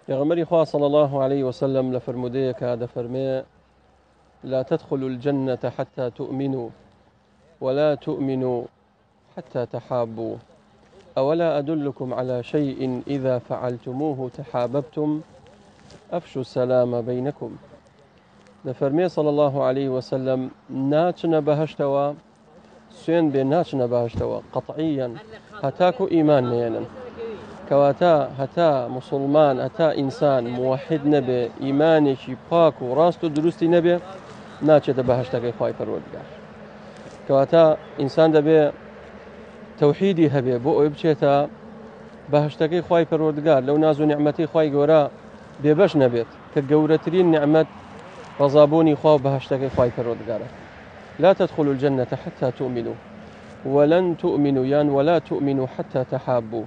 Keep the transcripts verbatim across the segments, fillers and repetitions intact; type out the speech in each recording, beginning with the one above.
پیغمبری خواه صلى الله عليه وسلم لفرموديك هذا فرمي لا تدخلوا الجنة حتى تؤمنوا ولا تؤمنوا حتى تحابوا أولا أدلكم على شيء إذا فعلتموه تحاببتم أفشوا السلام بينكم. لفرمي صلى الله عليه وسلم ناچنا بهشتوا سوين بين ناچنا بهشتوا قطعيا هتاكو إيمان نينا كواتا هتا مسلمان هتا إنسان موحد نبي إيماني شي باكو راستو درستي نبي ناچێتە بەهەشتەکەی خوای پەروەردگار. کەواتە ئینسان دەبێ تەوحیدی هەبێ بۆ ئەوەی بچێتە بەهەشتەکەی خوای پەروەردگار لەو ناز و نیعمەتی خوای گەورە بێبەش نەبێت کە گەورەترین نیعمەت ڕەزابوونی خوا و بەهەشتەکەی خوای پەروەردگارە. لا تدخلوا الجنة حتى تؤمنوا ولن تؤمنوا يان ولا تؤمنوا حتى تحابوا.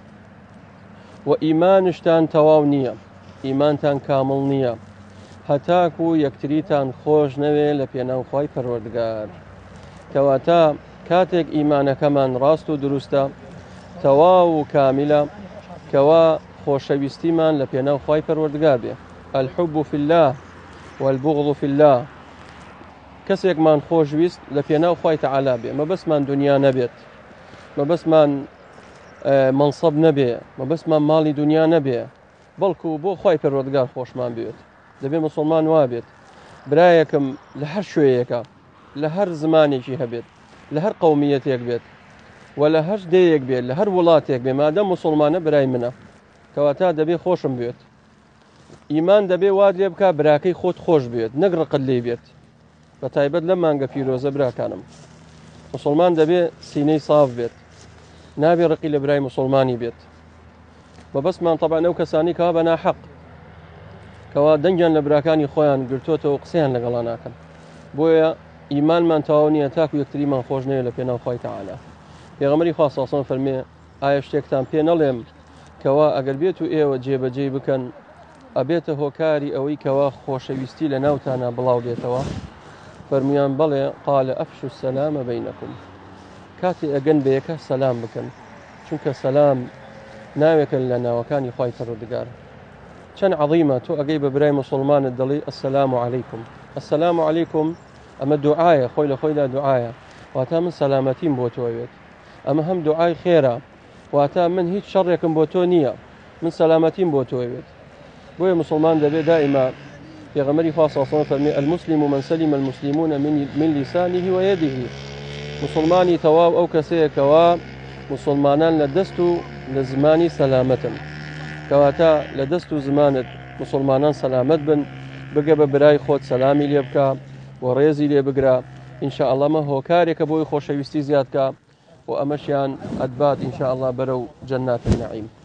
وإيمانشتان تەواو نییە، ئیمانتان کامڵ نییە هەتاکو یەکتریتان خۆش نەوێ لە پێناو خوای پەروەردگار. کەواتە کاتێک ئیمانەکەمان ڕاست و دروستە تەواو و کامیلە کەوا خۆشەویستیمان لە پێناو خوای پەروەردگار بێ. الحب في الله والبغض في الله. کەسێکمان خۆشویست لە پێناو خوای تەعالا بێ، مەبەستمان دنیا نەبێت، مەبەستمان منصب نەبێ، مەبەستمان ماڵی دنیا نەبێ، بەڵکو بۆ خوای پەروەردگار خۆشمان بێت. دەبێ مسلمان وابێت برایەکەم لە هەر شوێیەکە لە هەر زمانێکی هەبێت لە هەر قەومیەتێک بێت و لە هەر دەیەک بێت لە هەر وڵاتێک بێ مادەم مسلمانە برای منە. کەواتە دەبێ خۆشم بێت. ئیمان دەبێ واد لێ بکە براکەی خۆت خۆش بێت نەک ڕقت لێ بێت. بە تایبەت لە مانگە پیرۆزە براکانم مسلمان دەبێ سینەی ساف بێت، نابێ ڕقی لە برای مسلمانی بێت. بەبەستمان تەبعەن ئەو کەسانی کەوا بە ناحەق کەوا دەنگیان لە براکانی خۆیان گرتوۆتەوە قسەیان لەگەڵا ناکەن. بۆیە ئیمانمان تەواو نییە تاکو یەکتریمان خۆش نەوێ لە پێناو خوای تەعالا. پێغەمبەری خوا صلی الله علیه و سلم فەرمێ ئایا شتێکتان پێ نەڵێم کەوا ئەگەر بێت و ئێوە جێبەجێ بکەن ئەبێتە هۆکاری ئەوەی کەوا خۆشەویستی لە ناوتانە بڵاو بێتەوە؟ فەرمویان بەڵێ قال ئەفشوا السەلام بەینەکم. کاتی ئەگەن بە یەکە سەلام بکەن، چونکە سەلام ناوێکە لە ناوەکانی خوای پەروەردگار. چەند عەظیمە تۆ ئەگەی بە برای مسلمانت دەڵێ ئەسەلام عەلەیکم. ئەسەلام عەلەیکم ئەمە دوعایە، خۆی لە خۆیدا دوعایە، واتە من سەلامەتیم بۆ تۆ ئەوێت. ئەمە هەم دوعای خێرە، واتە من هیچ شەڕێکم بۆ تۆ نییە، من سەلامەتیم بۆ تۆ ئەوێت. بۆیە مسلمان دەبێت دائیما پێغەمبەری خوا صلی الله علیه و سلم فەرمێ المسلم من سلم المسلمون من لسانه ويده. مسلمانی تەواو ئەو کەسەیە کەوا مسلمانان لە دەست و لە زمانی سەلامەتن. کەواتە لە دەست و زمانت مسلمانان سەلامەت بن، بگە بە برای خۆت سەلامی لێ بکە و ڕێزی لێ بگرە. ئینشاء الله مە هۆکارێکە بۆی خۆشەویستی زیادکە و ئەمەشیان ئەدبات ئینشاء الله بەرەو جەنات النەعیم.